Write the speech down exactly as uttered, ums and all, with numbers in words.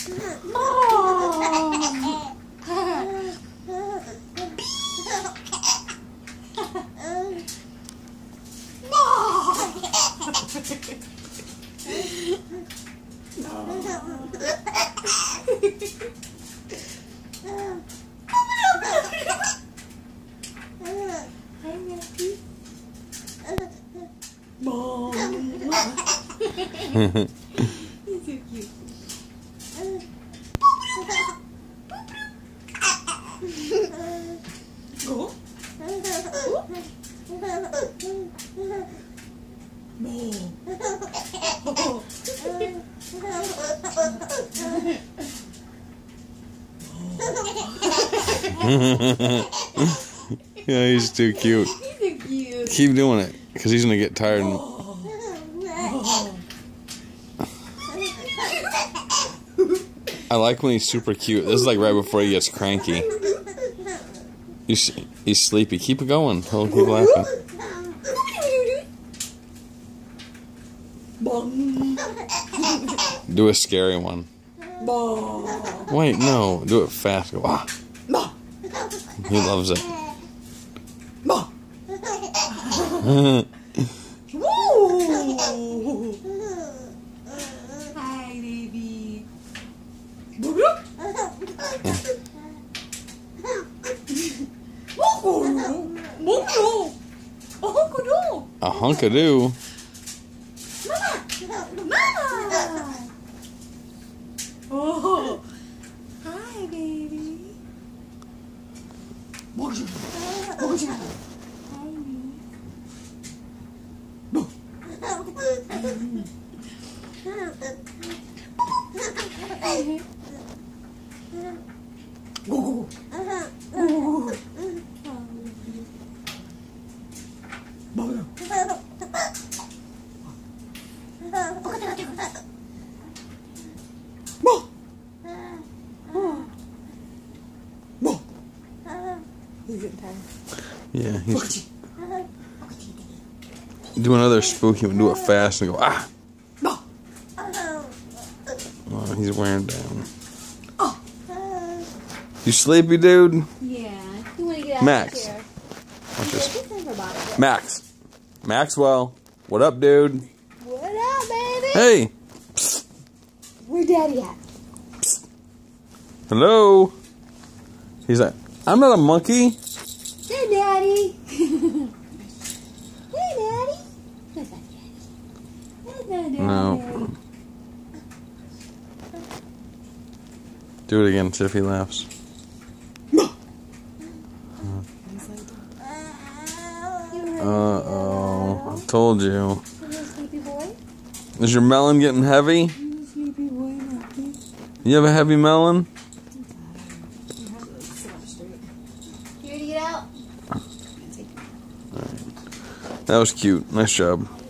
He's so cute. Go. Yeah, he's too cute. He's so cute. Keep doing it, because he's going to get tired. And... I like when he's super cute. This is like right before he gets cranky. He's, he's sleepy. Keep it going. He'll keep laughing. Do a scary one. Wait, no. Do it fast. Go, ah. He loves it. Hi, baby. A hunkadoo. Mama! Oh, hi, baby. Bonjour. Bonjour. Hi, baby. Go, go, go. He's in time. Yeah, he's... Do another spooky one. Do it fast and go, ah! Oh, he's wearing down. You sleepy, dude? Yeah. You want to get out Max. of the chair? Watch this. Yeah, Max. Maxwell. What up, dude? what up, baby? Hey. Where Daddy at? Hello. He's like, I'm not a monkey. Hey, Daddy. Hey, Daddy. Where's that Daddy? Where's that Daddy? No. Do it again. See if he laughs. Uh-oh. I told you. Sleepy boy? Is your melon getting heavy? Sleepy boy, nothing. You have a heavy melon? You ready to get out? That was cute. Nice job.